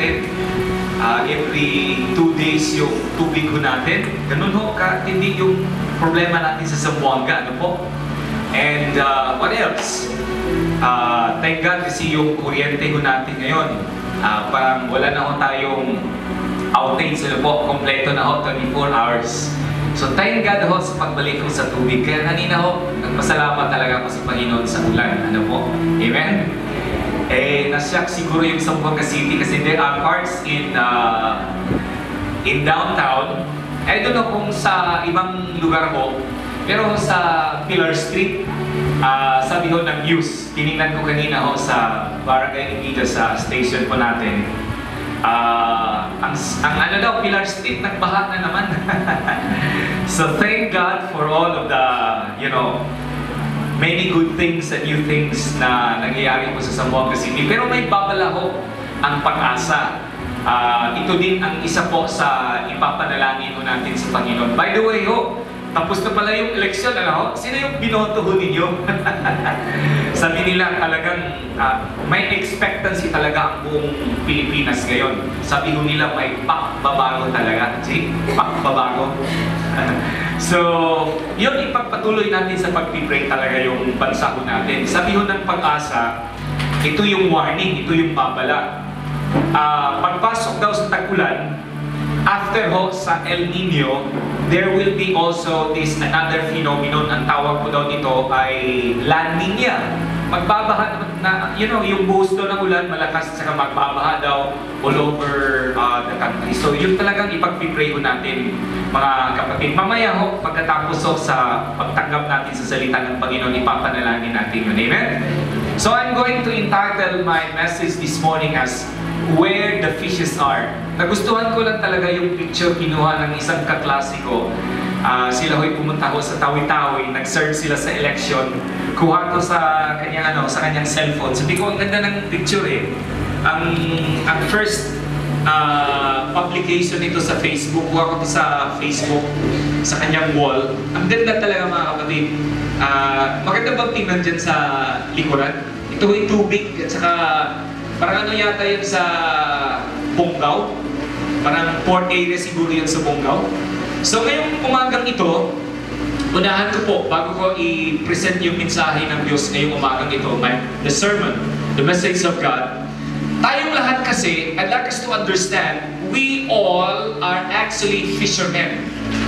natin. Every 2 days yung tubig ho natin. Ganun ho, katindi yung problema natin sa Zamboanga. Ano po? And what else? Thank God kasi yung kuryente ho natin ngayon. Parang wala na ho tayong outage. Ano po? Kompleto na ho, 24 hours. So thank God ho sa pagbalik ko sa tubig. Kaya kanina ho, nagpasalamat talaga ako sa Panginoon sa ulan. Ano po? Amen? Nasyak siguro yung Zamboanga City kasi there are parts in downtown. I don't know kung sa ibang lugar ho, pero sa Pilar Street, sabi ho ng news, tinignan ko kanina ho sa Barangay Inida sa station po natin. Ang ano daw, Pilar Street, nagbaha na naman. So thank God for all of the, many good things and new things na nangyayari po sa Zamboanga City. Pero may babala ho ang pag-asa. Ito din ang isa po sa ipapanalangin ho natin sa Panginoon. By the way ho, tapos na pala yung eleksyon, ano? Sino yung binoto ho ninyo? Sabi nila talagang may expectancy talaga ang buong Pilipinas ngayon. Sabi ho nila may pakbabago talaga. See? Pakbabago. So, yun ipagpatuloy natin sa pag-pray talaga yung bansa ho natin. Sabi ho ng Pag-asa, ito yung warning, ito yung babala. Pagpasok daw sa tag-ulan, after ho sa El Nino, there will be also this another phenomenon. Ang tawag po daw nito ay La Nina. Magbabaha na, yung buhos daw ng ulan malakas at saka magbabaha daw all over the country. So yun talagang ipag-pray ho natin, mga kapatid. Mamaya ho, pagkatapos ho sa pagtanggap natin sa salita ng Panginoon, ipapanalangin natin yun. Amen? So I'm going to entitle my message this morning as Where the Fishes Are. Nagustuhan ko lang talaga yung picture kinuha ng isang kaklasiko. Sila ho'y pumunta ho sa Tawi-Tawi, nag-serve sila sa election. Kuha ko sa kanyang cellphone. Sabi ko, ang ganda ng picture eh. Ang first publication nito sa Facebook, kuha ko to sa Facebook, sa kanyang wall. Ang ganda talaga mga kapatid. Maganda bang tingnan dyan sa likuran? Ito ho'y tubig at saka parang ano yata yun sa Bonggao. Parang port area siguro yun sa Bonggao. So ngayong umagang ito, unahan ko po, bago ko i-present yung mensahe ng Diyos ngayong umagang ito, the sermon, the message of God. Tayong lahat kasi, I'd like us to understand, we all are actually fishermen.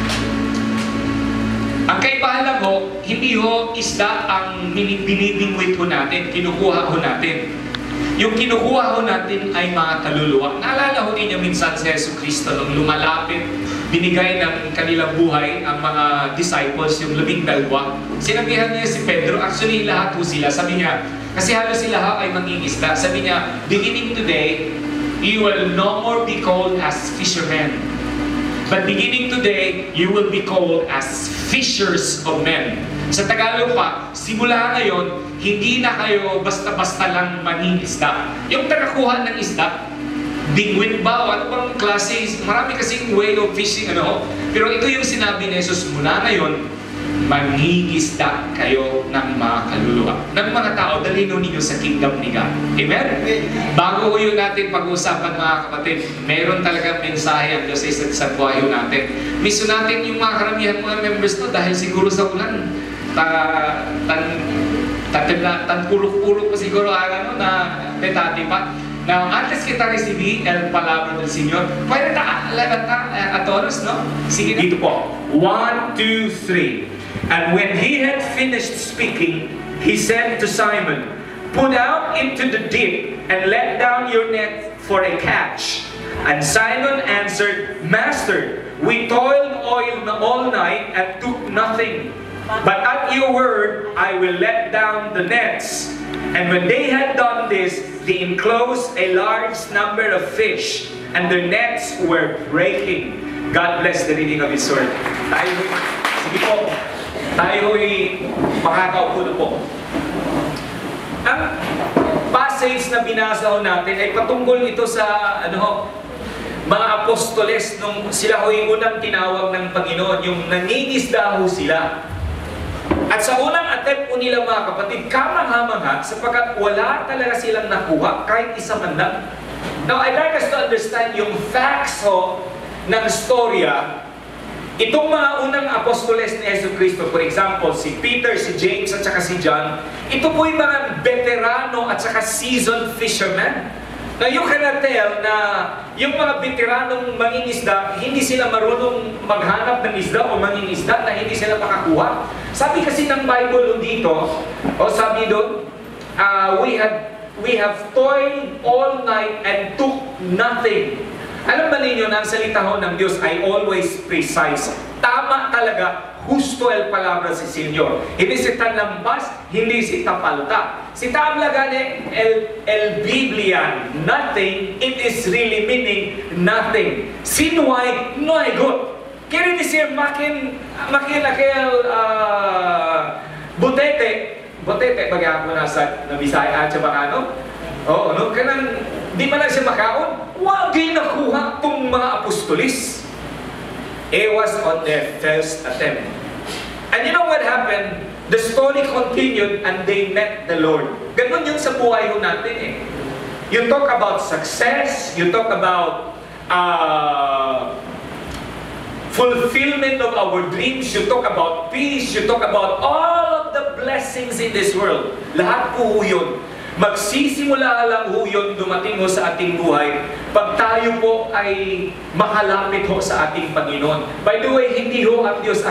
Ang kaibahan lang ho, hindi ho isda ang binibingwit ho natin, kinukuha ho natin. Yung kinukuha ho natin ay mga kaluluwa. Naalala ho ninyo minsan si Yesu Cristo nung lumalapit, binigay ng kanilang buhay ang mga disciples, yung 12. Sinabihan niya si Pedro, actually lahat ho sila. Sabi niya, kasi halos sila ho ay mangingisda. Sabi niya, beginning today, you will no more be called as fishermen. But beginning today, you will be called as fishers of men. Sa Tagalog pa, simula ngayon, hindi na kayo basta-basta lang mangingisda. Yung tagakuha ng isda, bingwit ba o ano bang klase, marami kasing way of fishing, pero ito yung sinabi ni Jesus, mula ngayon, mangingisda kayo ng mga kaluluwa, ng mga tao, dalhin ninyo sa kingdom ni God. Amen? Bago ko yun natin pag-usapan mga kapatid, meron talagang mensahe ang Diyos sa buhay natin. Miss natin yung mga karamihan mga members to dahil siguro sa ulan, pulok-pulok pa siguro na petati pa. Now, antes kita recibir el palabra del Señor, pwede levantar a todos, no? Sige dito po. 1, 2, 3. And when he had finished speaking, he said to Simon, "Put out into the deep and let down your net for a catch." And Simon answered, "Master, we toiled all night and took nothing. But at your word, I will let down the nets." And when they had done this, they enclosed a large number of fish, and their nets were breaking. God bless the reading of His word. Sige po, tayo'y makakaupo na po. Ang passage na binasa ho natin ay patungkol ito sa mga apostoles nung sila ho'y unang tinawag ng Panginoon, yung nangingisda ho sila. At sa unang attempt po nila mga kapatid, kamangha-mangha sapagkat wala talaga silang nakuha kahit isa man lang. Now, I'd like us to understand yung facts ng storya. Itong mga unang apostoles ni Yesu Cristo, for example, si Peter, si James, at saka si John, ito po yung mga veterano at saka seasoned fishermen. Now, you cannot tell na yung mga veteranong mangingisda, hindi sila marunong maghanap ng isda o mangingisda na hindi sila makakuha. Sabi kasi ng Bible dito, sabi doon, we have toiled all night and took nothing. Alam ba ninyo na ang salita ng Diyos ay always precise. Tama talaga, justo el palabra si Señor. Hindi si talampas, hindi si tapalta. Si tabla gani el Biblia, nothing, it is really meaning nothing. Sinuay, no ay good. Kaya decir, makin butete, bagay ako nasa Bisaya at sa Bacano. Oo, no? Kanang, di man lang siya makaon. Wag nakuha itong mga apostolis. It was on their first attempt. And you know what happened? The story continued and they met the Lord. Ganun yun sa buhay ho natin eh. You talk about success, you talk about fulfillment of our dreams, you talk about peace, you talk about all of the blessings in this world. Lahat po yun. Magsisimula lang ho yun dumating ho sa ating buhay pag tayo po ay makalapit ho sa ating Panginoon. By the way, hindi ho ang Diyos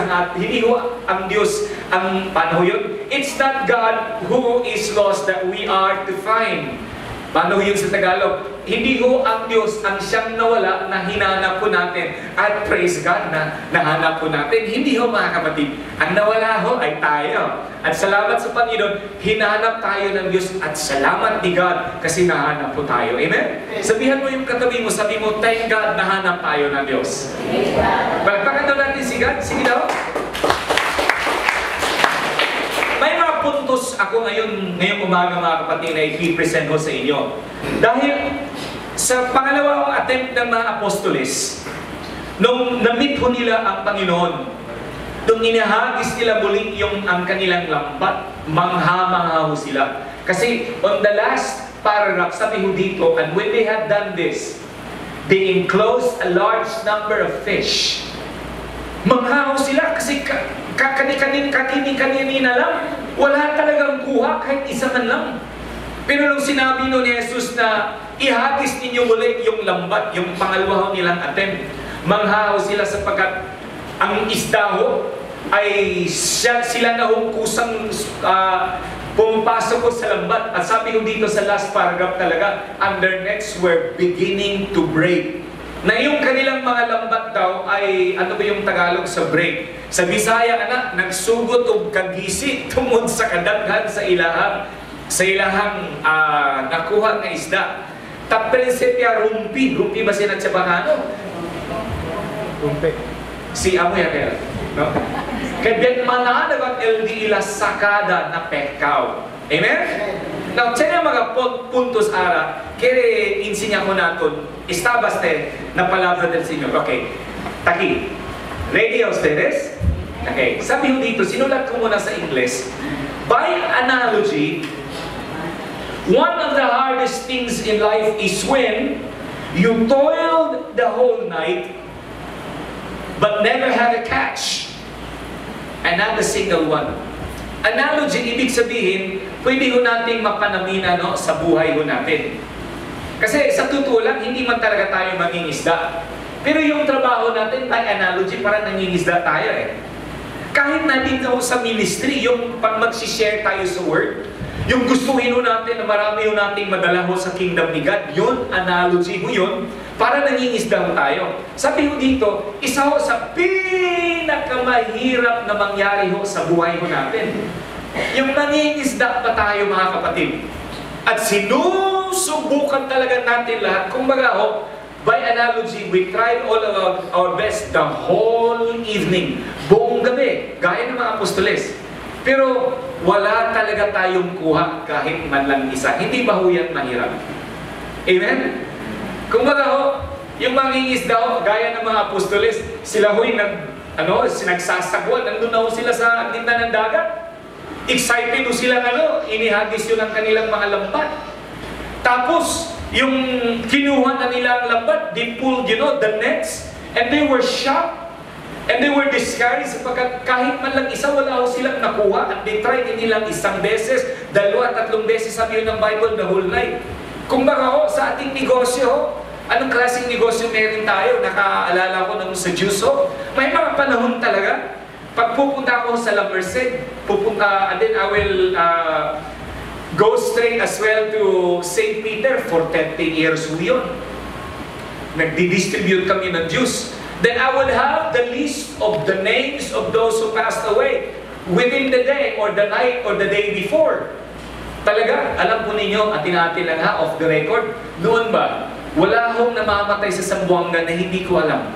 ang paano yun? It's not God who is lost that we are to find. Paano yun sa Tagalog? Hindi ho ang Diyos ang siyang nawala na hinanap po natin. At praise God na nahanap po natin. Hindi ho mga kapatid. Ang nawala ho ay tayo. At salamat sa Panginoon, hinahanap tayo ng Diyos. At salamat ni God kasi nahanap po tayo. Amen? Sabihan mo yung katabi mo, sabi mo, thank God nahanap tayo ng Diyos. Palakpakan daw natin si God. Sige daw. May mga puntos ako ngayong umaga mga kapatid na i-present ko sa inyo. Dahil sa pangalawang attempt ng mga apostoles, nung na-meet ho nila ang Panginoon, nung inahagis nila muli ang kanilang lambat, mangha-mangha ho sila. Kasi on the last paragraph, sabi ho dito, and when they had done this, they enclosed a large number of fish. Mangha ho sila kasi kanina lang, wala talagang kuha kahit isa man lang. Pero nung sinabi ni Jesus na ihagis ninyo muli yung lambat, yung pangalawa nilang attempt, manghaw sila sapagkat ang isda ho ay sila na hong kusang pumapasok ko sa lambat. At sabi ko dito sa last paragraph talaga, and their nets were beginning to break. Na yung kanilang mga lambat daw ay, ano ba yung Tagalog sa break? Sa Bisaya, nagsugot o kagisi tungod sa kadaghan sa ilahang nakuha ng isda. Ta prinsipya rumpi ba sila sa Bacano? Rumpi. Si amo ya kaya, no? Kaya mananagat LD ila sakada na pekaw. Amen? Now, tiyan yung mga puntos ara, kaya insinya ko natin, estabaste na palabra del Señor. Okay. Taki. Ready a ustedes? Okay. Sabi ko dito, sinulat ko muna sa English. By analogy, one of the hardest things in life is when you toiled the whole night but never had a catch. And not a single one. Analogy, ibig sabihin, pwede ho nating mapanamina sa buhay ho natin. Kasi sa totoo lang, hindi man talaga tayo mangingisda. Pero yung trabaho natin, by analogy, parang nangingisda tayo eh. Kahit natin sa ministry, yung pag mag-share tayo sa word, yung gustuhin ho natin na marami ho nating madala ho sa kingdom ni God, yun, analogy ho yun, para nangingisda ho tayo. Sabi ho dito, isa ho sa pinakamahirap na mangyari ho sa buhay ho natin. Yung nangingisda pa tayo mga kapatid. At sinusubukan talaga natin lahat. Kung baga ho, by analogy, we tried all of our best the whole evening. Buong gabi, gaya ng mga apostoles. Pero wala talaga tayong kuha kahit man lang isa. Hindi ba ho yan mahirap? Amen? Kung baga ho, yung mangingisda ho, gaya ng mga apostoles, sila ho'y sinagsasagwan, nandun na ho sila sa gitna ng dagat. Excited ho sila inihagis yun ang kanilang mga lambat. Tapos, Yung kinuha na nila ang lambat, they pulled, the nets, and they were shocked. And they were discouraged sapagkat kahit man lang isa, wala ho silang nakuha. At they tried nilang isang beses, 2, 3 beses, sabi yun ng Bible, the whole night. Kung baka ho, sa ating negosyo ho, anong klaseng negosyo meron tayo? Nakaalala ko nung sa Diyos ho, may mga panahon talaga. Pag pupunta ako sa La Merced, and then I will go straight as well to St. Peter for 13 years ho yun. Nagdi-distribute kami ng juice. Then I would have the list of the names of those who passed away within the day or the night or the day before. Talaga, alam po ninyo, atin-atin lang ha, off the record, noon ba, wala akong namamatay sa Zamboanga na hindi ko alam.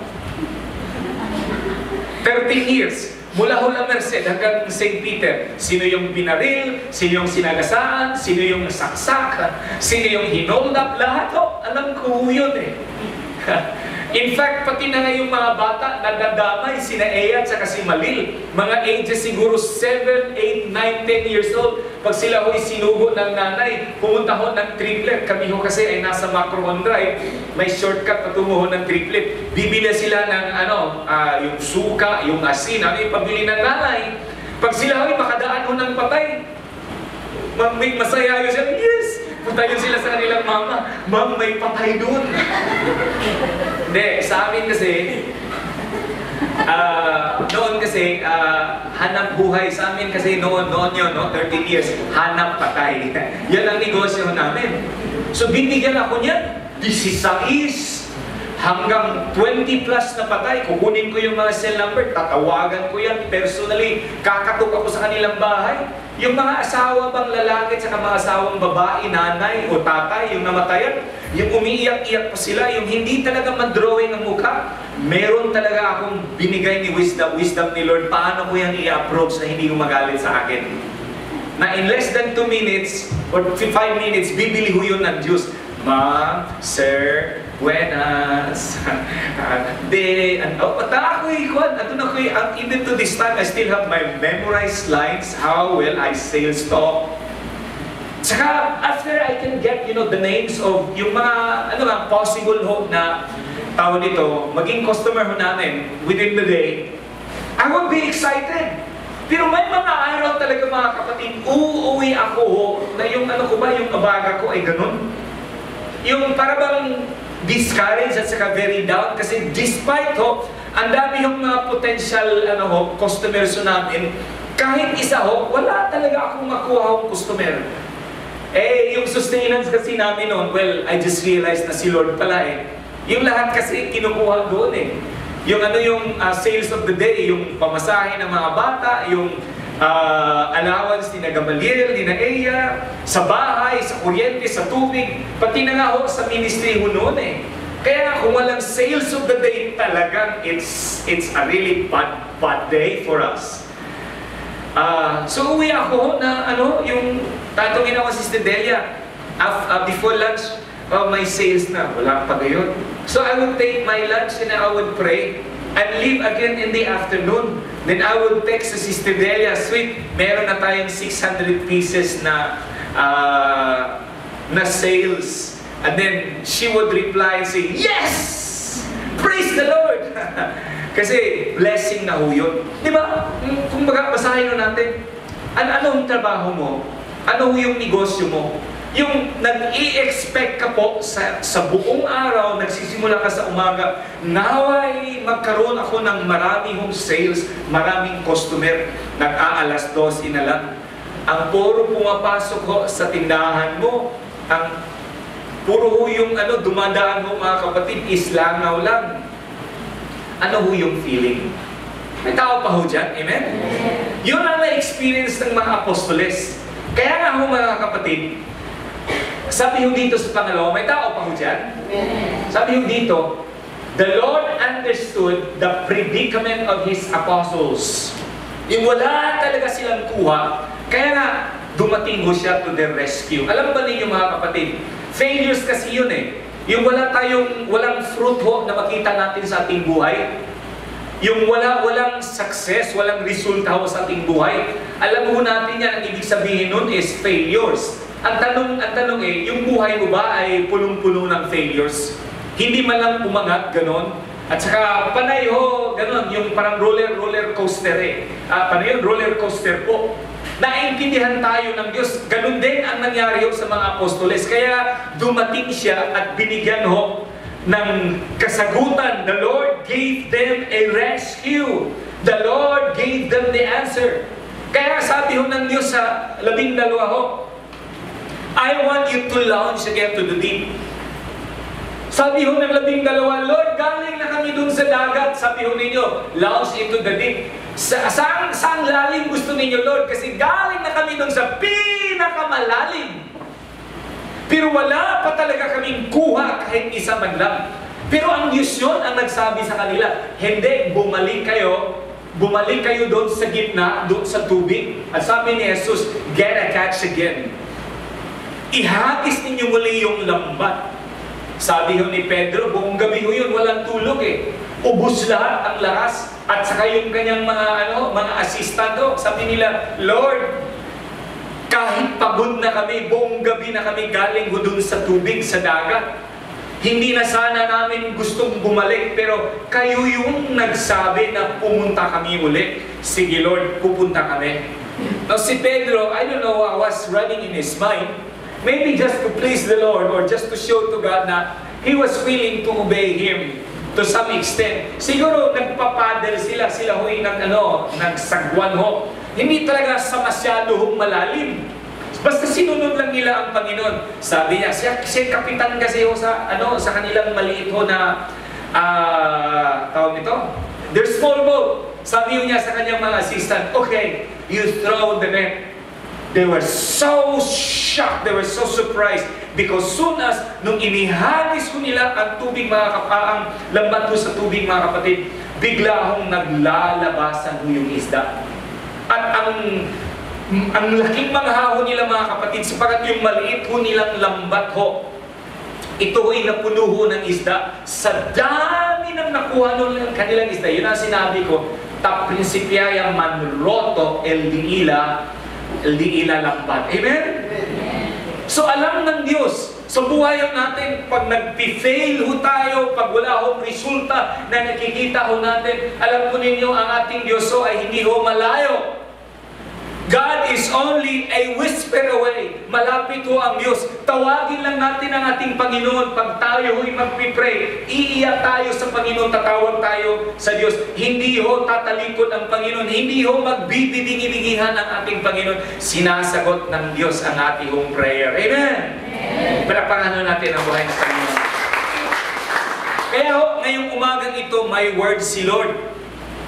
13 years, mula La Merced hanggang St. Peter, sino yung binaril, sino yung sinagasaan, sino yung nasaksak, sino yung hinold up, lahat ho, alam ko yun eh. In fact, pati na nga yung mga bata, nadadamay, sina Eya at saka si Malil. Mga ages siguro 7, 8, 9, 10 years old. Pag sila ho'y sinugo ng nanay, pumunta ho ng triplet. Kami ho kasi ay nasa Macron Drive, may shortcut patungo ho ng triplet. Bibili sila ng yung suka, yung asin, yung pabili ng nanay. Pag sila ho'y makadaan ho ng patay, masaya yun siya, yes! Punta yun sila sa kanilang mama, Ma'am, may patay doon. Hindi, sa amin kasi, noon kasi, hanap buhay sa amin kasi noon yun, 13 years, hanap patay. Yan ang negosyo namin. So, bibigyan ako niyan, 16 hanggang 20 plus na patay. Kukunin ko yung mga cell number, tatawagan ko yan personally, kakatok ako sa kanilang bahay. Yung mga asawa bang lalaki at mga asawang babae, nanay o tatay, yung namatayan, yung umiiyak-iyak pa sila, yung hindi talaga mag-drawing ang mukha, meron talaga akong binigay ni wisdom ni Lord, paano ko yan i-approach na hindi gumagalit sa akin. Na in less than 2 minutes or 5 minutes, bibili ho yun ng juice. Ma'am, sir, buenas. Even to this time, I still have my memorized lines, how well I sales talk. Saka, after I can get, the names of yung mga, possible ho na tao dito, maging customer ho namin within the day, I will be excited. Pero may mga araw talaga mga kapatid, uuwi ako ho, na yung yung abaga ko ay ganun. Yung parang discouraged at saka very down kasi despite ho, ang dami yung mga potential customers namin, kahit isa ho, wala talaga akong makuha akong customer. Yung sustenance kasi namin noon, well, I just realized na si Lord pala eh. Yung lahat kasi kinukuha doon eh. Yung yung sales of the day, yung pamasahe ng mga bata, yung allowance ni na Gamaliel, ni na Eya, sa bahay, sa kuryente, sa tubig, pati na nga ho sa ministry ho noon eh. Kaya nga kung walang sales of the day talagang it's a really bad day for us. So uwi ako na yung tatungin ako si Sister Delia before lunch, may sales na, wala pa gayon. So I would take my lunch and I would pray and leave again in the afternoon. Then I would text si Sister Delia, sweet, meron na tayong 600 pieces na sales. And then she would reply and say, yes! Praise the Lord! Kasi blessing na ho yun. Di ba? Kung basahin natin, anong trabaho mo? Ano yung negosyo mo? Yung nag-i-expect ka po sa buong araw, nagsisimula ka sa umaga, naway magkaroon ako ng maraming sales, maraming customer, nag-aalas 12 na lang. Ang puro pumapasok ho sa tindahan mo, ang puro ho yung dumadaan ho mga kapatid, is langaw lang. Ano ho yung feeling? May tao pa ho dyan, amen? Yun ang na-experience ng mga apostoles. Kaya nga ho mga kapatid, sabi ho dito sa pangalawa, may tao pa ho dyan? Sabi ho dito, the Lord understood the predicament of His apostles. Yung wala talaga silang kuha, kaya nga dumating ho siya to their rescue. Alam ba ninyo mga kapatid, failures kasi yun eh. Yung walang fruit ho na makita natin sa ating buhay. Yung walang success, walang resulta ho sa ating buhay. Alam mo natin yan, ang ibig sabihin nun is failures. Ang tanong yung buhay mo ba ay punong-puno ng failures? Hindi man lang umangat, ganon. At saka panay ho, ganon, yung parang roller coaster panay yun, roller coaster po. Naintindihan tayo ng Diyos. Ganon din ang nangyari ho sa mga apostoles. Kaya dumating siya at binigyan ho ng kasagutan. The Lord gave them a rescue. The Lord gave them the answer. Kaya sabi ho ng Diyos sa 12 ho, I want you to launch again to the deep. Sabi ho ng 12, Lord, galing na kami dun sa dagat. Sabi ho ninyo, launch into the deep. Saan lalim gusto ninyo, Lord? Kasi galing na kami dun sa pinakamalalim. Pero wala pa talaga kaming kuha kahit isa man lang. Pero ang Diyos yun ang nagsabi sa kanila, hindi, bumalik kayo doon sa gitna, doon sa tubig. At sabi ni Jesus, get a catch again. Ihagis ninyo muli yung lambat. Sabi ho ni Pedro, buong gabi ho yun, walang tulog Ubus lahat ang lakas. At saka yung kanyang mga assistant sabi nila, Lord, kahit pagod na kami, buong gabi na kami galing ho dun sa tubig, sa dagat. Hindi na sana namin gustong bumalik, pero kayo yung nagsabi na pumunta kami uli. Sige Lord, pupunta kami. Now si Pedro, I don't know what was running in his mind. Maybe just to please the Lord or just to show to God na he was willing to obey Him to some extent. Siguro nagpapadel sila ho'y nagsagwan ho. Hindi talaga sa masyado malalim. Basta sinunod lang nila ang Panginoon. Sabi niya, siya kapitan kasi ho sa kanilang maliit ho na tawag nito, their small boat. Sabi niya sa kanyang mga assistant, okay, you throw the net. They were so shocked, they were so surprised because soon as nung inihagis ko nila ang tubig ang lambat ko sa tubig mga kapatid, bigla akong naglalabasan ko yung isda. At ang laking manghaho nila mga kapatid, sapagat yung maliit ho nilang lambat ho, ito ho'y napuno ho ng isda. Sa dami ng nakuha ng kanilang isda, yun ang sinabi ko, ta principiaya manroto el diila lambat. Amen? So alam ng Diyos, sa buhay natin, pag nag-fail ho tayo, pag wala hong resulta na nakikita ho natin, alam po ninyo, ang ating Diyos ho ay hindi ho malayo. God is only a whisper away. Malapit ho ang Diyos. Tawagin lang natin ang ating Panginoon. Pag tayo ho'y magpipray, iiyak tayo sa Panginoon, tatawag tayo sa Diyos. Hindi ho tatalikod ang Panginoon. Hindi ho magbibibingi-bingihan ang ating Panginoon. Sinasagot ng Diyos ang ating prayer. Amen? Pinapangalan natin ang buhay ng Panginoon. Kaya ho, ngayong umagang ito, may word si Lord.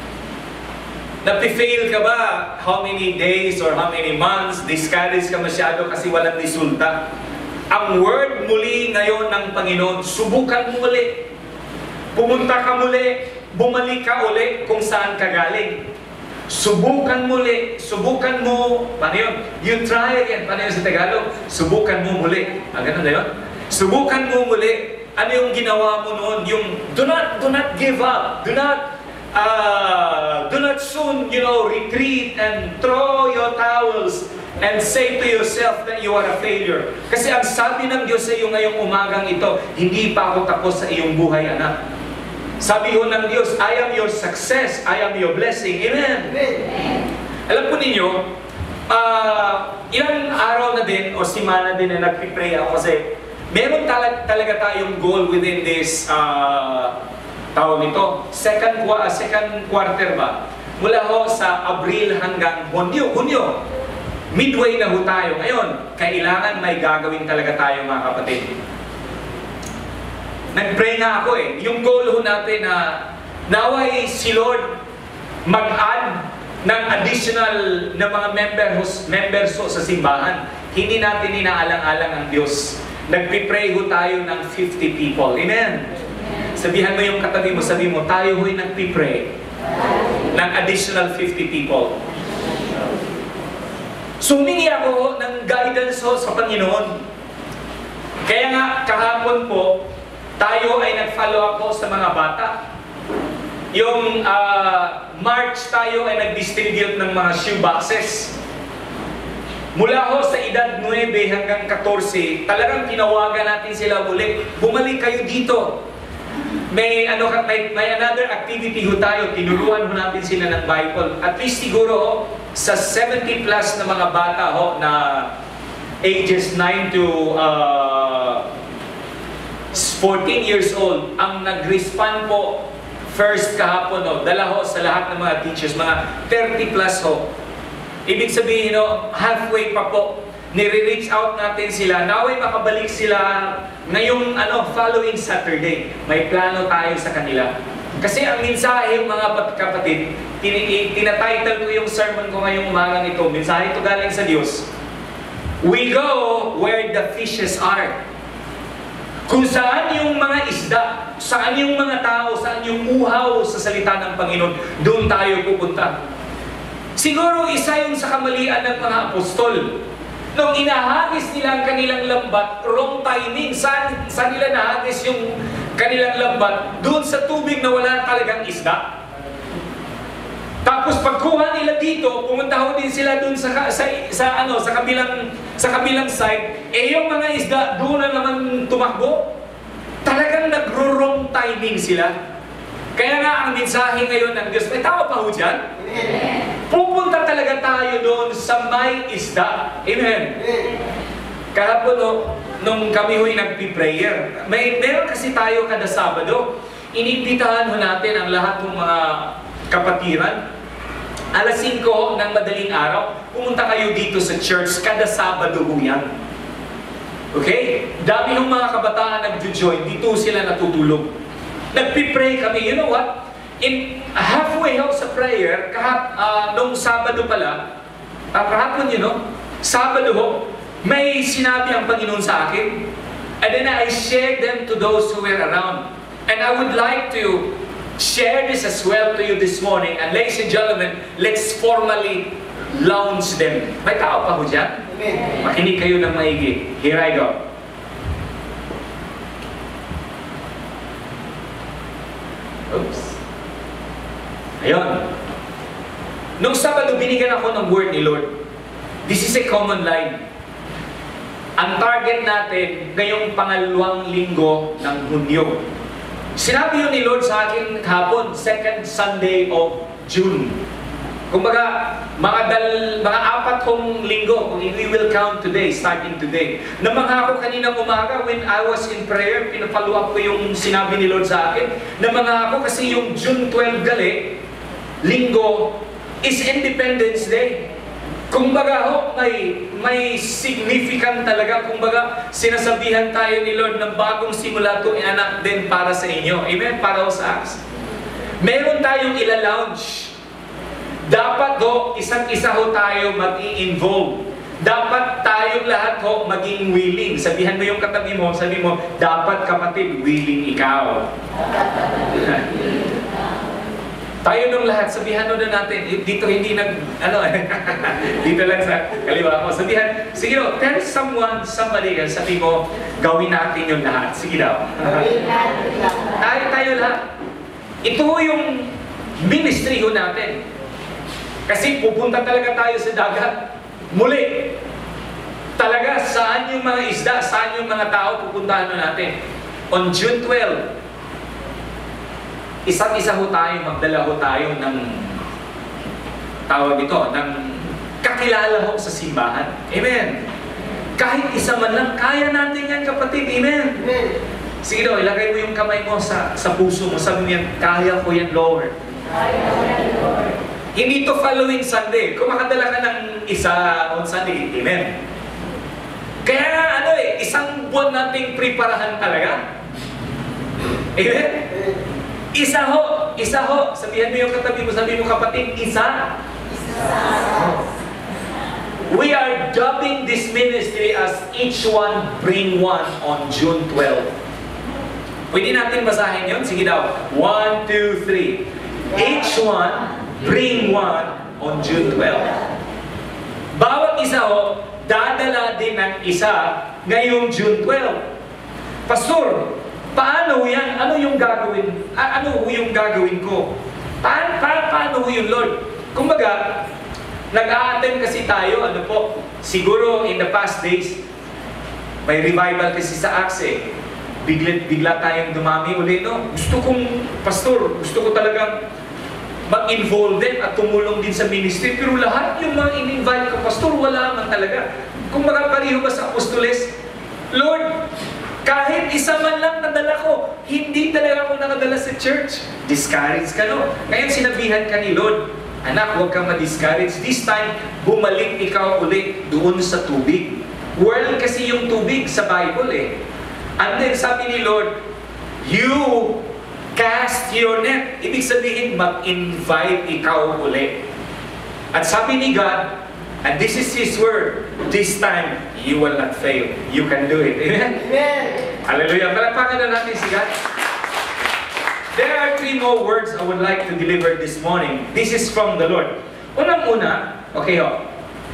Napi-fail ka ba? How many days or how many months? Discourage ka masyado kasi walang resulta. Ang word muli ngayon ng Panginoon, subukan mo muli. Pumunta ka muli. Bumalik ka uli kung saan ka galing. Subukan muli. Subukan mo. Paano yun? You try again. Paano yun sa Tagalog? Subukan mo muli. Ganun na yun? Subukan mo muli. Ano yung ginawa mo noon? Yung do not give up. Do not soon, retreat and throw your towels and say to yourself that you are a failure. Kasi ang sabi ng Diyos sa iyo ngayong umagang ito, hindi pa ako tapos sa iyong buhay, anak. Sabi ho ng Diyos, I am your success, I am your blessing. Amen? Alam po ninyo, ilang araw na din o simana din na nagpipray ako kasi meron talaga tayong goal within this tawag nito, second quarter ba? Mula ho sa Abril hanggang Hunyo. Midway na ho tayo. Ngayon, kailangan may gagawin talaga tayo mga kapatid. Nag-pray nga ako Yung goal ho natin na naway si Lord mag-add ng additional na mga members ho sa simbahan. Hindi natin inaalang-alang ang Diyos. Nagpipray ho tayo ng 50 people. Amen? Sabihan mo yung katabi mo, sabi mo, tayo ho'y nagpipray ng additional 50 people. Sumingi ako ng guidance ho sa Panginoon. Kaya nga, kahapon po, tayo ay nag-follow up po sa mga bata. Yung March tayo ay nag-distribute ng mga shoe boxes. Mula ho sa edad 9 hanggang 14, talagang tinawagan natin sila muli. Bumalik kayo dito. May another activity ho tayo. Tinuruan ho natin sila ng Bible. At least siguro ho, sa 70 plus na mga bata ho na ages 9 to 14 years old, ang nag-respond po first kahapon ho, dala ho sa lahat ng mga teachers, mga 30 plus ho. Ibig sabihin, no, halfway pa po, nire-reach out natin sila. Naway makabalik sila ngayong following Saturday. May plano tayo sa kanila. Kasi ang mensahe, mga kapatid, tinatitle ko yung sermon ko ngayong umagang ito. Mensahe ito galing sa Diyos. We go where the fishes are. Kung saan yung mga isda, saan yung mga tao, saan yung uhaw sa salita ng Panginoon, doon tayo pupunta. Siguro isa yung sa kamalian ng mga apostol. Nung inahagis nila ang kanilang lambat, wrong timing. Saan nila nahagis yung kanilang lambat? Doon sa tubig na wala talagang isda. Tapos pagkuha nila dito, pumunta ho din sila doon sa kabilang side. Yung mga isda doon na naman tumakbo. Talagang nagro-wrong timing sila. Kaya nga ang mensahe ngayon ng Diyos, may tao pa ho dyan? Pupunta talaga tayo doon sa may isda. Amen. Kahapon nung kami ho'y nagpi-prayer, meron kasi tayo kada Sabado, iniimbitahan ho natin ang lahat ng mga kapatiran. Alas 5 ng madaling araw, pumunta kayo dito sa church, kada Sabado ho yan. Okay? Dami ng mga kabataan nag-join, dito sila natutulog. Nagpipray kami, you know what? In halfway ho sa prayer, nung Sabado pala, kahapon Sabado ho, may sinabi ang Panginoon sa akin. And then I shared them to those who were around. And I would like to share this as well to you this morning. And ladies and gentlemen, let's formally launch them. May tao pa ho dyan? Makinig kayo ng maigi. Here I go. Oops. Ayun. Nung Sabado, binigyan ako ng word ni Lord. This is a common line. Ang target natin ngayong pangalawang linggo ng Hunyo. Sinabi yun ni Lord sa akin hapon, second Sunday of June. Kumbaga, mga 4 linggo, we will count today, starting today. Namangha ako kaninang umaga when I was in prayer, pinapollow up ko yung sinabi ni Lord sa akin. Namangha ako kasi yung June 12 gali, linggo, is Independence Day. Kumbaga may significant talaga. Kumbaga, sinasabihan tayo ni Lord ng bagong simula to anak din para sa inyo. Amen? Para sa us. Meron tayong ila-launch. Dapat isa't-isa ho tayo mag-i-involve. Dapat tayong lahat ho maging willing. Sabihan mo yung katabi mo, sabi mo, dapat kapatid, willing ikaw. Tayo nung lahat, sabihan na natin, dito hindi dito lang sa kaliwa mo. Sabihan, sige tell somebody else, sabi mo, gawin natin yung lahat. Sige daw. Tayo lahat. Ito yung ministry ho natin. Kasi pupunta talaga tayo sa dagat. Muli, talaga saan yung mga isda, saan yung mga tao pupuntahan natin. On June 12, isa't-isa ho tayo, magdala ho tayo ng tawag ito, ng kakilala ho sa simbahan. Amen. Kahit isa man lang, kaya natin yan kapatid. Amen. Sige daw, ilagay mo yung kamay mo sa puso mo. Sabi mo yan, kaya ko yan, Lord. Kaya ko yan, Lord. Hindi to following Sunday. Kung makadala ka ng isa on Sunday, amen. Kaya isang buwan nating preparahan talaga. Amen? Isa ho. Sabihan mo yung katabi mo, sabi mo kapatid, isa. We are dubbing this ministry as each one bring one on June 12. Pwede natin basahin yun? Sige daw. 1, 2, 3. Each one bring one on June 12. Bawat isa ho, dadala din ng isa ngayong June 12. Pastor, paano yan? Ano yung gagawin? Ano yung gagawin ko? Paano yun, Lord? Kumbaga, Nag-a-attend kasi tayo, ano po, siguro in the past days, may revival kasi sa Acts eh. Bigla tayong dumami uli, no? Pastor, gusto ko talagang mag-involve din at tumulong din sa ministry. Pero lahat yung mga in-invite ko, Pastor, wala man talaga. Kung makapariho ba sa apostoles, Lord, kahit isa man lang nadala ko, hindi talaga ako nakadala sa church. Discourage ka, no? Ngayon sinabihan ka ni Lord, anak, huwag kang ma-discourage. This time, bumalik ikaw ulit doon sa tubig. World kasi yung tubig sa Bible eh. And then sabi ni Lord, you cast your net. Ibig sabihin, mag-invite ikaw ulit. At sabi ni God, and this is His word, this time, you will not fail. You can do it. Amen? Amen. Hallelujah. Palakpakan na natin si God. There are 3 more words I would like to deliver this morning. This is from the Lord. Unang-una, okay ho.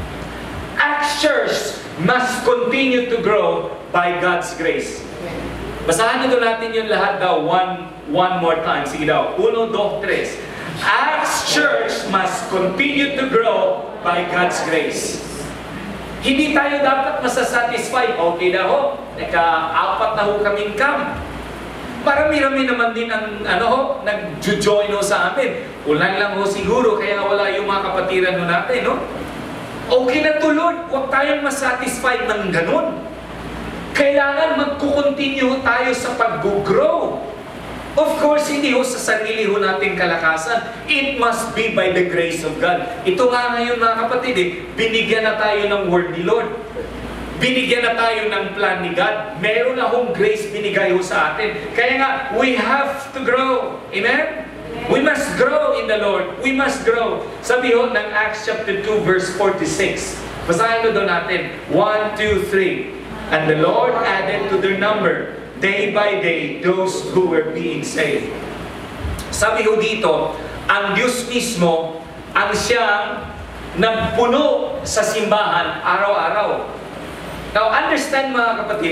Acts Church must continue to grow by God's grace. Basahan nyo natin yung lahat daw. One more time. Sige daw. 1, 2, 3. Acts Church must continue to grow by God's grace. Hindi tayo dapat masasatisfy. Okay na ho. Naka-4 na ho kaming camp. Marami-rami naman din ang nag-join ho sa amin. Ulan lang ho siguro, kaya wala yung mga kapatiran ho natin, no? Okay na to, Lord. Huwag tayong masatisfied ng ganun. Kailangan magkukontinue tayo sa pag-grow. Of course, hindi ho sa sarili ho nating kalakasan. It must be by the grace of God. Ito nga ngayon mga kapatid, binigyan na tayo ng word ni Lord. Binigyan na tayo ng plan ni God. Meron na hong grace binigay ho sa atin. Kaya nga, we have to grow. Amen? We must grow in the Lord. We must grow. Sabi ho ng Acts chapter 2 verse 46. Basahin doon natin. 1, 2, 3. And the Lord added to their number, day by day, those who were being saved. Sabi ho dito, ang Diyos mismo ang siyang nagpuno sa simbahan araw-araw. Now, understand mga kapatid,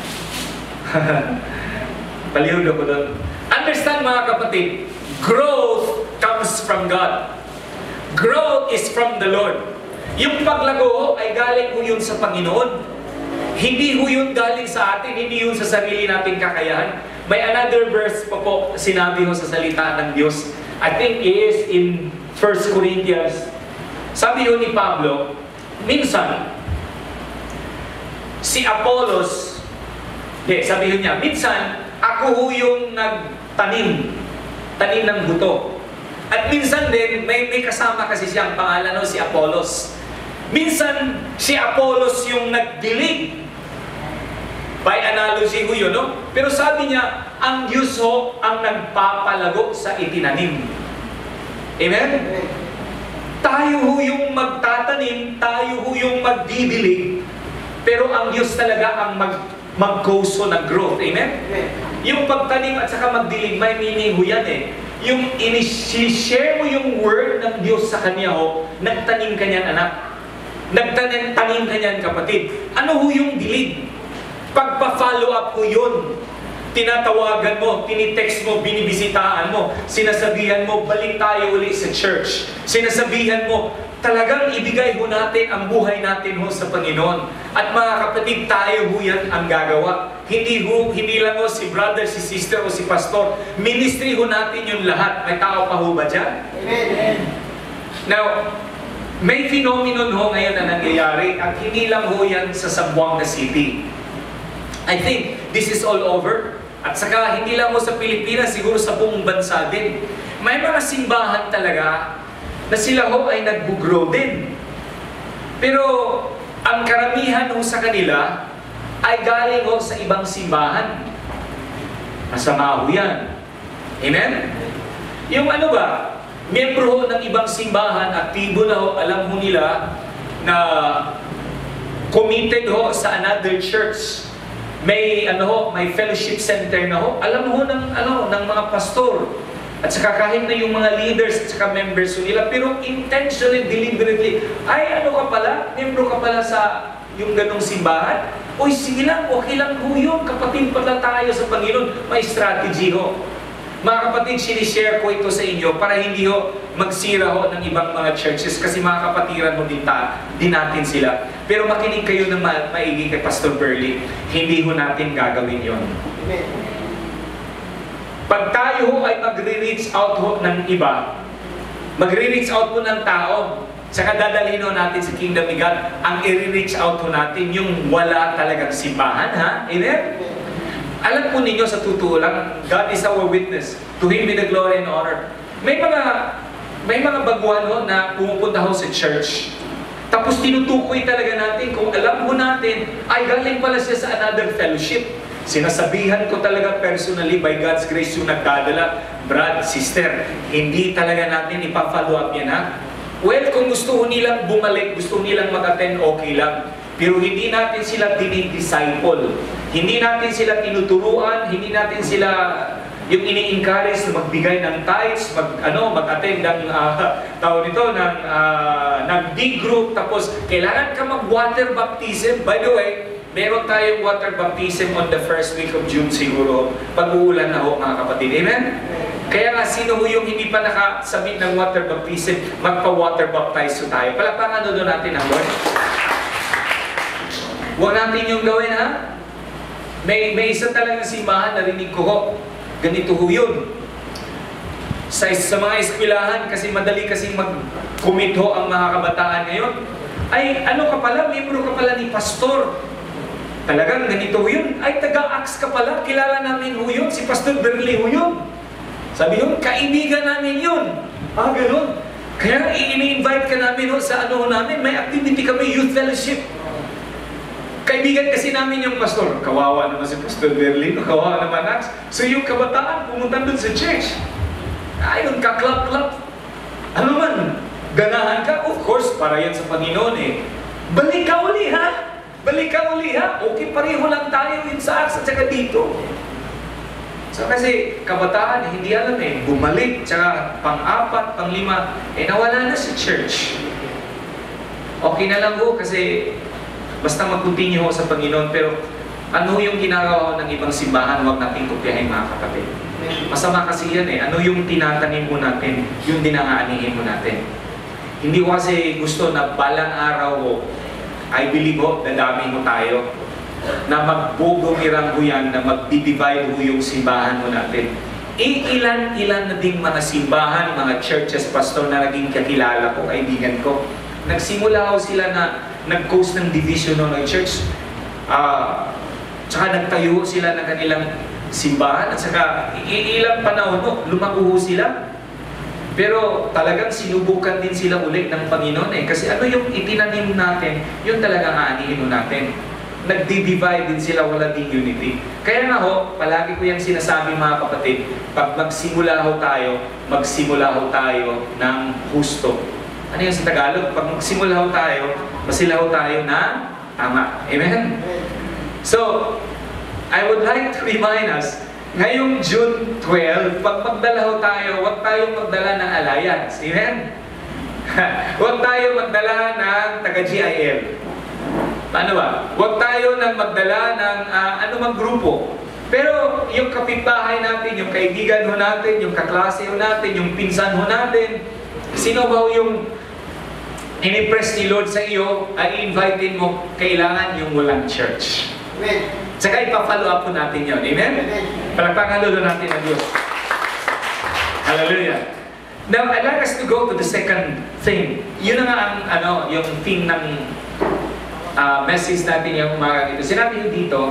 palihod ako doon. Understand mga kapatid, growth comes from God. Growth is from the Lord. Yung paglago ay galing ho yun sa Panginoon. Hindi ho yun galing sa atin, hindi yun sa sarili nating kakayahan. May another verse pa po sinabi ho sa salita ng Diyos. I think it is in 1 Corinthians. Sabi ho ni Pablo, minsan, si Apollos, sabi niya, minsan, ako ho yung tanim ng buto. At minsan din, may kasama kasi siyang pangalan ho, si Apollos. Minsan, si Apollos yung nagdilig. By analogy ho yun, no? Pero sabi niya, ang Diyos ho ang nagpapalago sa itinanim. Amen? Tayo ho yung magtatanim, tayo ho yung magdidilig, pero ang Diyos talaga ang mag-cause ng growth. Amen? Yung pagtanim at saka magdilig, may meaning ho yan eh. Yung i-share mo yung word ng Diyos sa kanya ho, nagtanim ka niyan anak. Nagtanim ka niyan kapatid. Ano ho yung dilig? Pagpa-follow up ho yun. Tinatawagan mo, tinitext mo, binibisitaan mo, sinasabihan mo, balik tayo uli sa church. Sinasabihan mo, talagang ibigay ho natin ang buhay natin ho sa Panginoon. At mga kapatid, tayo ho yan ang gagawa. Hindi lang ho si brother, si sister o si pastor. Ministry ho natin yung lahat. May tao pa ho ba dyan? Amen. Now, may phenomenon ho ngayon na nangyayari at hindi lang ho yan sa Zamboanga City. I think this is all over. At saka hindi lang ho sa Pilipinas, siguro sa buong bansa din. May mga simbahan talaga na sila ho ay nag-grow din. Pero ang karamihan ho sa kanila ay galing ho sa ibang simbahan. Masama ho yan. Amen? Yung ano ba, miyembro ho ng ibang simbahan, aktibo na ho, alam ho nila na committed ho sa another church. May may fellowship center na ho. Alam ho ng mga pastor. At saka kahit na yung mga leaders at saka members ho nila, pero intentionally, deliberately, ay ka pala, membro ka pala sa yung ganong simbahan. Uy, sige lang, okay lang ho yun. Kapatid pala tayo sa Panginoon. May strategy ho. Mga kapatid, sinishare ko ito sa inyo para hindi ho magsira ho ng ibang mga churches kasi mga kapatiran ho din natin sila. Pero makinig kayo ng maigi kay Pastor Burley, hindi ho natin gagawin yon. Pag tayo ho ay magre-reach out ho ng iba, magre-reach out po ng tao, saka dadalhin ho natin sa Kingdom ni God, ang i-reach out ho natin yung wala talagang simbahan, ha? Amen? Alam po ninyo sa totoo lang, God is our witness. To Him be the glory and honor. May mga baguhan ho na pumupunta ho sa church. Tapos tinutukoy talaga natin, kung alam mo natin, ay galing pala siya sa another fellowship. Sinasabihan ko talaga personally, by God's grace yung nagdadala, brad, sister, hindi talaga natin ipa-follow up yan, ha? Well, kung gusto nilang bumalik, gusto nilang mag-attend, okay lang. Pero hindi natin sila dinidisciple. Hindi natin sila tinuturuan, hindi natin sila yung ini-encourage na magbigay ng tithes, mag-attend ng ng big group, tapos kailangan ka mag-water baptism. By the way, meron tayong water baptism on the first week of June siguro, pag-uulan na ho mga kapatid. Amen? Kaya nga, sino ho yung hindi pa nakasabit ng water baptism, magpa-water baptize ho tayo. Palakpakan doon natin ang Lord. Huwag natin yung gawin, ha? May isa talagang simbahan, narinig ko ho. Ganito ho yun. Sa mga eskwelahan, kasi madali kasing mag-commit ho ang mga kabataan ngayon. Ay, ano ka pala? Membro ka pala ni Pastor. Talagang ganito ho yun. Ay, taga-Acts ka pala. Kilala namin ho yun. Si Pastor Berly ho yun. Sabi yun, kaibigan namin yun. Ah, ganun. Kaya i-invite ka namin ho sa ano ho namin. May activity kami, youth fellowship. Kaibigan kasi namin yung pastor. Kawawa naman si Pastor Berlin, kawawa naman Acts. So yung kabataan, pumunta dun sa church. Ayun, kaklap-klap. Ano man, ganahan ka? Of course, para yan sa Panginoon eh. Balik ka uli, ha? Balik ka uli, ha? Okay, pareho lang tayo yun sa Acts at saka dito. So kasi kabataan, hindi alam eh. Bumalik, tsaka pang-apat, pang-lima, nawala na sa church. Okay na lang ho kasi basta mag-continue ho sa Panginoon, pero ano yung ginagawa ng ibang simbahan, huwag natin kopyahin mga kapatid. Masama kasi yan eh. Ano yung tinatanim mo natin, yung dinangaanihin mo natin. Hindi ko kasi gusto na balang araw ho, I believe ho, dadami mo tayo, na magbubumirang ho yan, na mag-divide ho yung simbahan mo natin. Ilan-ilan na ding mga simbahan, mga churches, pastor na naging kakilala ko, kaibigan ko. Nagsimula ho sila na nag-cause ng division ng church. Tsaka nagtayo sila ng kanilang simbahan. At saka ilang panahon ho, lumago sila. Pero talagang sinubukan din sila ulit ng Panginoon eh. Kasi ano yung itinanim natin, yun talagang aanihin natin. Nagdi-divide din sila, wala din unity. Kaya nga ho, palagi ko yung sinasabi mga kapatid, pag magsimula ho tayo ng husto. Ano yung sa Tagalog? Pag magsimula ho tayo, masilaw tayo na tama. Amen? So, I would like to remind us, ngayong June 12, pag magdala ho tayo, huwag tayong magdala ng alliance. Amen? Huwag tayo magdala ng taga-GIL. Paano ba? Huwag tayo nang magdala ng anumang grupo. Pero yung kapitbahay natin, yung kaibigan ho natin, yung kaklase ho natin, yung pinsan ho natin, sino ba yung in-impress ni Lord sa iyo, ay invite mo, kailangan yung walang church. Amen. Saka ipa-follow up po natin yun. Amen? Palakpakan natin ang Diyos. Hallelujah. Now, I'd like us to go to the second thing. Yun na nga ang, yung theme ng message natin yung umaga dito. Sinabi yun dito,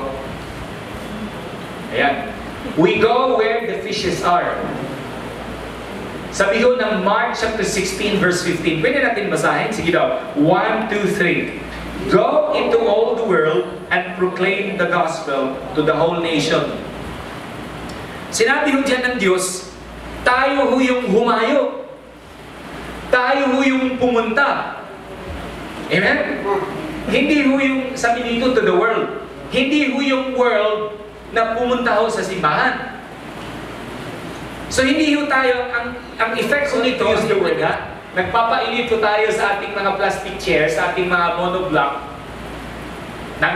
ayan, we go where the fishes are. Sabi ho ng Mark chapter 16 verse 15. Pwede natin basahin? Sige daw. 1, 2, 3. Go into all the world and proclaim the gospel to the whole nation. Sinabi ho dyan ng Diyos, tayo ho yung humayo. Tayo ho yung pumunta. Amen? Hindi ho yung, sabi dito, to the world. Hindi ho yung world na pumunta ho sa simbahan. So hindi ho tayo, ang effect ho nito, use the word ha, nagpapainit ho tayo sa ating mga plastic chairs, sa ating mga monoblock,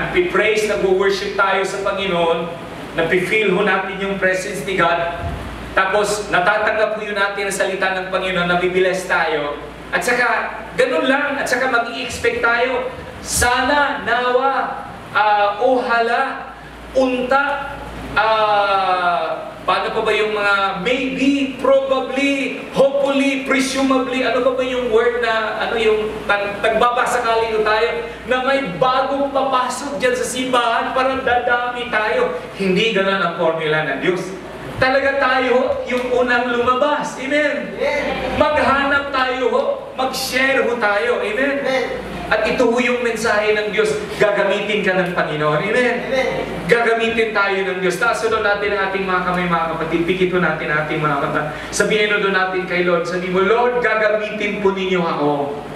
nagpipraise, nag-worship tayo sa Panginoon, nagpi-feel ho natin yung presence ni God, Tapos natatanggap po yun natin ang salita ng Panginoon, nabibiles tayo. At saka, ganun lang. At saka mag-i-expect tayo. Sana, nawa, ohala, unta, paano pa ba yung mga maybe, probably, hopefully, presumably, ano pa ba yung word na, ano yung tagbabasakali ko tayo, na may bagong papasok dyan sa simbahan para dadami tayo. Hindi ganun ang formula ng Diyos. Talaga tayo yung unang lumabas. Amen? Maghanap tayo ho, mag-share ho tayo. Amen? At ito ho yung mensahe ng Diyos. Gagamitin ka ng Panginoon. Amen? Gagamitin tayo ng Diyos. Taasunod natin ang ating mga kamay, mga kapatid. Pikito natin ang ating mga kapatid. Sabihin doon natin kay Lord. Sabihin mo, Lord, gagamitin po ninyo ako.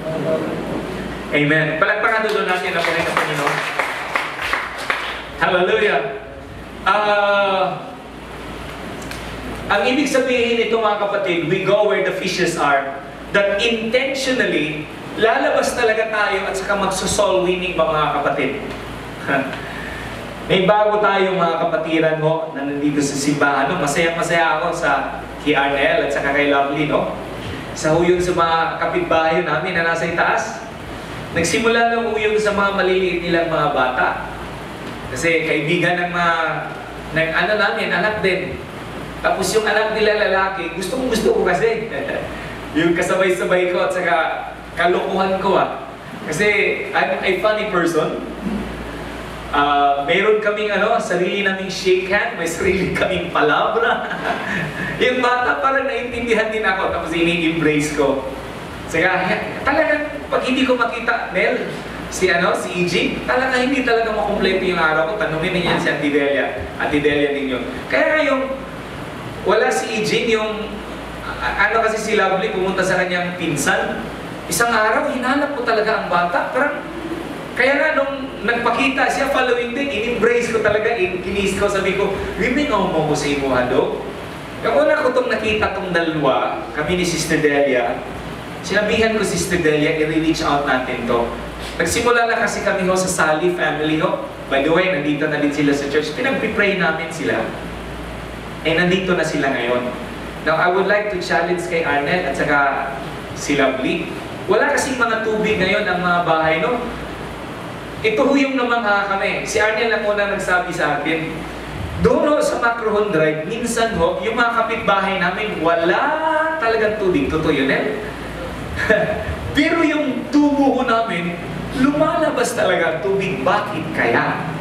Amen. Palagpakan doon natin ang Panginoon. Panginoon. Hallelujah. Ang ibig sabihin nito mga kapatid, we go where the fishes are. That intentionally, lalabas talaga tayo at saka magsosoul winning ba mga kapatid? May bago tayo mga kapatiran mo na nandito sa simbahan. No? Masaya-masaya ako sa kay Arnel at saka kay Lovely. No? Sa huyon sa mga kapitbahay namin na nasa itaas. Nagsimula lang huyon sa mga maliliit nilang mga bata. Kasi kaibigan ng mga namin, anak din. Tapos yung anak nila lalaki, gusto ko kasi. Yung kasabay-sabay ko at saka kalokohan ko Kasi I'm a funny person. Meron kaming sarili naming shake hand, may sarili kaming palabra. Yung bata parang naintindihan din ako, tapos ini-embrace ko. Saka talagang pag hindi ko makita, Nel, si EG, talaga hindi talaga makumpleto yung araw ko. Tanungin niya si Ate Delia ninyo. Kaya yung wala si Eugene, yung kasi si Lovely pumunta sa kanyang pinsan. Isang araw, hinanap ko talaga ang bata. Parang, kaya nga nung nagpakita siya following day, in-embrace ko talaga, kinis ko, sabi ko, women mo ko sa imuhado. Yung una ko itong nakita itong dalawa, kami ni Sister Delia, sinabihan ko Sister Delia, i-reach out natin to. Nagsimula na kasi kami sa Sally family ho. By the way, nandito na din sila sa church. Pinag-pray namin sila. Nandito na sila ngayon. Now, I would like to challenge kay Arnel at saka si Lovely. Wala kasing mga tubig ngayon ang mga bahay, no? Ito ho yung namangha kami. Si Arnel ang unang nagsabi sa akin. Doon sa Macrohon Drive, minsan ho, yung mga kapitbahay namin, wala talagang tubig. Totoo yun, Pero yung tubo ho namin, lumalabas talaga ang tubig. Bakit kaya?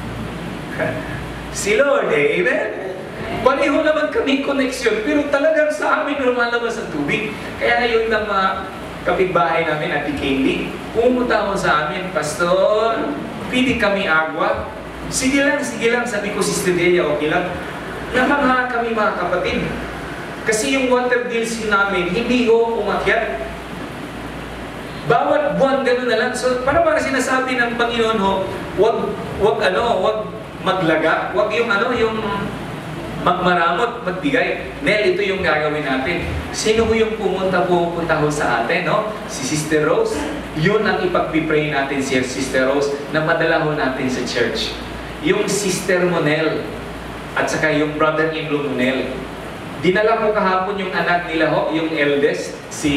Si Lord, amen? Pareho naman kami connection, pero talagang sa amin lumalabas ang tubig. Kaya ngayon ng mga kapitbahay namin, Ate Candy, pumunta ako sa amin, Pastor, pili kami agwa. Sige lang, sabi ko, Sister Delia, okay lang. Namangha kami mga kapatid. Kasi yung water bills namin, hindi ho umakyat. Bawat buwan gano'n na lang. So, para ba sinasabi ng Panginoon ho, wag maglaga, wag yung magmaramot, magbigay. Nel, ito yung gagawin natin. Sino ho yung pupunta ho sa atin, no? Si Sister Rose. Yun ang ipag-pray natin si Sister Rose na madala ho natin sa church. Yung Sister mo, Nel, at saka yung brother-in-law mo, Nel. Dinala ko kahapon yung anak nila ho, yung eldest, si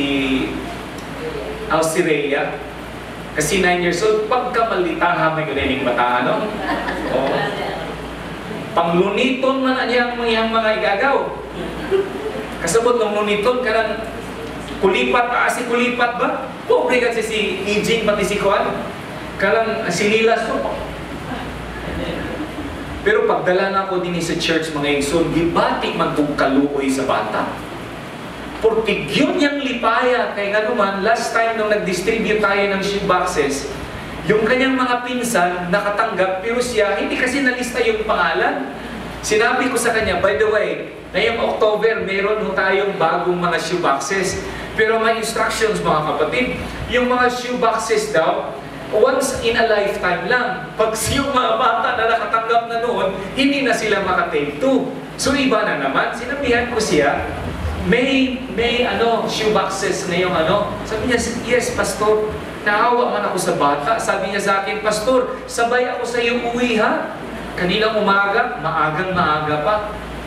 Australia. Kasi 9 years old, pagkamalita may galing bata, no? Oh. Pangluniton man ang mga igagaw. Kasabot ng luniton, kanang kulipat, kulipat ba? Pobre kasi si Eugene, pati si Juan. Kanang sinilas ko. Pero pagdala na ako din sa church mga igsoon, gibati magkugkaluoy sa bata. Porque yun yung lipaya, kaya nga naman, last time nung nag-distribute tayo ng shoe boxes, yung kanyang mga pinsan nakatanggap, pero siya, hindi kasi nalista yung pangalan. Sinabi ko sa kanya, by the way, ngayong October, meron tayong bagong mga shoe boxes. Pero may instructions mga kapatid, yung mga shoe boxes daw, once in a lifetime lang. Pag yung mga bata na nakatanggap na noon, hindi na sila maka-take 2. So iba na naman, sinabihan ko siya, may shoe boxes na yung Sabi niya, yes, Pastor, naawa man ako sa bata. Sabi niya sa akin, Pastor, sabay ako sa iyo uwi ha. Kanilang umaga, maagang-maaga pa.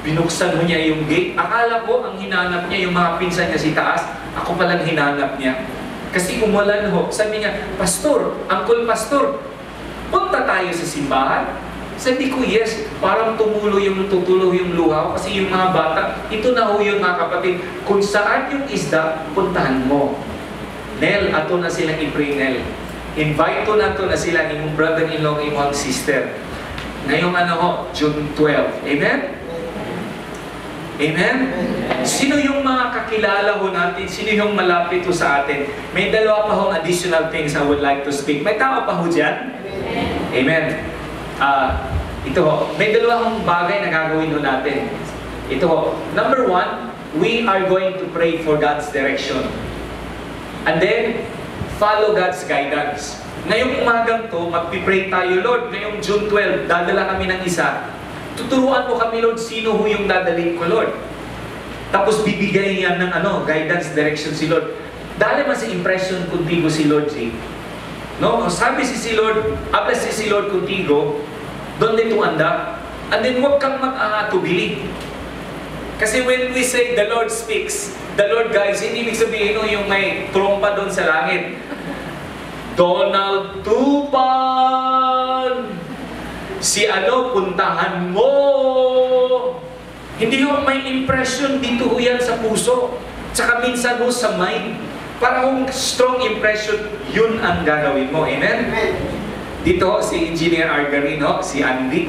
binuksan mo niya yung gate. Akala ko ang hinanap niya yung mga pinsan niya si taas. Ako palang hinanap niya. Kasi umulan ho. Sabi niya, Pastor, Uncle Pastor, punta tayo sa simbahan. Sabi ko, yes. Parang tutulo yung luha ko. Kasi yung mga bata, ito na ho yun mga kapatid. Kung saan yung isda, puntahan mo. Nel, ato na silang i-pray, Nel. Invite to na to na sila, imong brother-in-law, imong sister. Ngayong June 12. Amen? Amen? Sino yung mga kakilala ho natin? Sino yung malapit ho sa atin? May dalawa pa hong additional things I would like to speak. May tao pa ho dyan? Amen. Ito ho, may dalawang bagay na gagawin ho natin. Ito ho, number one, we are going to pray for God's direction. And then, follow God's guidance. Ngayong umagang to, magpipray tayo, Lord, ngayong June 12, dadala kami ng isa. Tuturuan mo kami, Lord, sino ho yung dadalhin ko, Lord. Tapos bibigay yan ng guidance, direction si Lord. Dahil man sa impression contigo si Lord, no? Sabi si Lord, habla si Lord contigo, donde tu anda, and then huwag kang mag-aatubili. Kasi when we say the Lord speaks, the Lord guides, hindi ibig sabihin yung may trompa doon sa langit. Donald Tupan! Si puntahan mo! Hindi yung may impression dito ho yan sa puso. Tsaka minsan ho sa mind. Para kung strong impression, yun ang gagawin mo. Amen? Dito si Engineer Argarino, si Andy.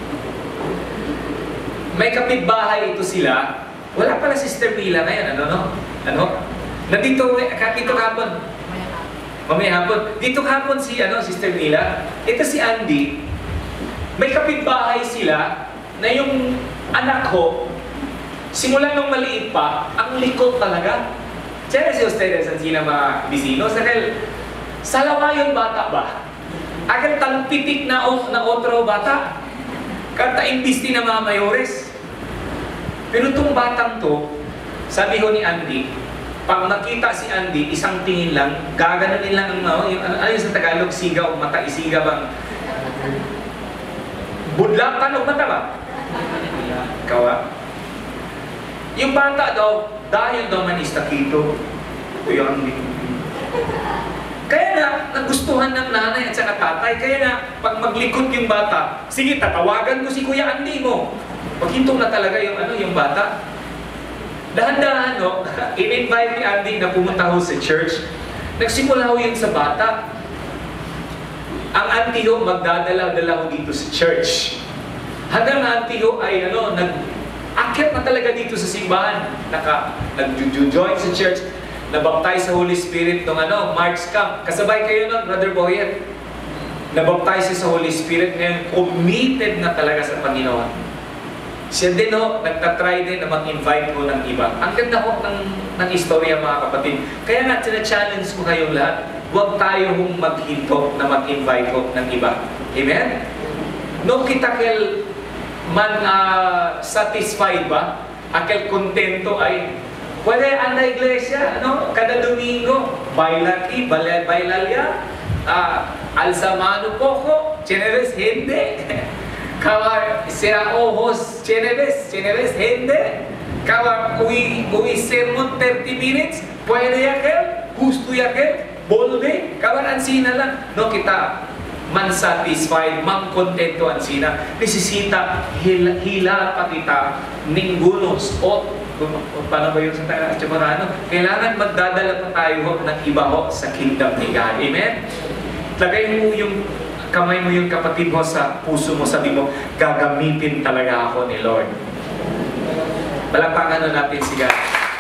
May kapitbahay ito sila. Wala pala Sister Mila ngayon. Nandito hapon. Mamaya hapon. Dito hapon si Sister Mila. Ito si Andy. May kapitbahay sila na yung anak ko, simula nung maliit pa, ang likot talaga. Chere si ustedes ang sila mga bisinos. Dahil salawa yung bata ba? Agad talpitik na otro bata. Kanta imbesti na mga mayores. Pero itong batang to, sabi ho ni Andy, pag nakita si Andy, isang tingin lang, gaganunin lang ang yung sa Tagalog, sigaw, mata, isiga bang? Budlakan o mata ba? Kawa? Yung bata daw, dahil daw man istakito, Kuya Andy. Kaya na, nagustuhan ng nanay at saka tatay. Kaya na, pag maglikot yung bata, sige, tatawagan ko si Kuya Andy mo. Paghintong na talaga yung bata. Dahan-dahan, in-invite ni Andy na pumunta ho sa church. Nagsimula ho yun sa bata. Ang auntie ho, magdadala-dala ho dito sa church. Hanggang ang auntie ho ay nag-akyat na talaga dito sa simbahan. Nag-join sa church. Nabaptize sa Holy Spirit nung March Camp. Kasabay kayo nun, Brother Boyet. Nabaptize sa Holy Spirit. Ngayon, committed na talaga sa Panginoon. Siya din nagtatry din na mag-invite ko ng iba. Ang ganda ho ng istorya mga kapatid. Kaya nga, challenge ko kayong lahat. Huwag tayo maghinto na mag-invite ko ng iba. Amen? No kita kel man satisfied ba? Akel kontento ay pwede ang iglesia, kada Domingo, bailaki, bailalya, alzamano poco, generes hindi. Kawa sea ojos, generes hindi. Kawa uwi sermon 30 minutes, pwede yakel, gusto yakel, bolde, kawa ansina lang. No kita man satisfied, man kontento ansina. Nesesita hila pa kita ningunos o paano ba yun sa Chamorano? Kailangan magdadala pa tayo ng iba sa kingdom ni God. Amen? Lagay mo yung kamay mo yung kapatid mo sa puso mo. Sabi mo, gagamitin talaga ako ni Lord. Palakpakan natin si God.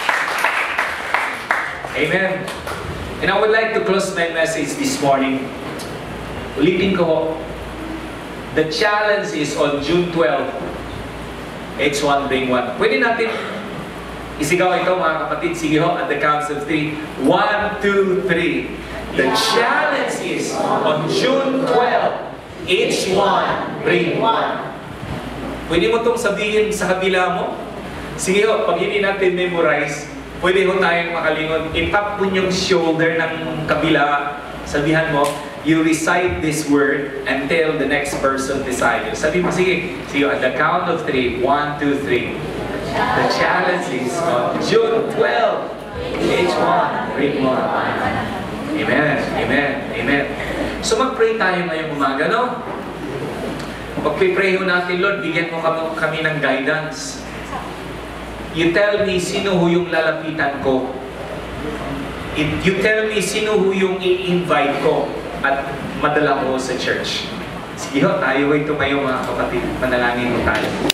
Amen? And I would like to close my message this morning. Ulitin ko ho. The challenge is on June 12. H1 bring 1. Pwede natin isigaw ito mga kapatid. Sige ho, at the count of 3. 1, 2, 3. The challenge is on June 12. H1 bring 1. Pwede mo itong sabihin sa kabila mo. Sige ho, pag hindi natin memorize, pwede ho tayong makalingon. Itap mo yung shoulder ng kabila. Sabihan mo, you recite this word until the next person beside you. Sabi mo, sige, at the count of 3, 1, 2, 3. The challenge is on June 12. Each one, bring one. Amen, amen, amen. So mag-pray tayo ngayong umaga, no? Pag-pray natin, Lord, bigyan mo kami ng guidance. You tell me sino ho yung lalapitan ko. You tell me sino ho yung i-invite ko at madala ko sa church. Sige ho, tayo ay tumayo mga kapatid. Manalangin mo tayo.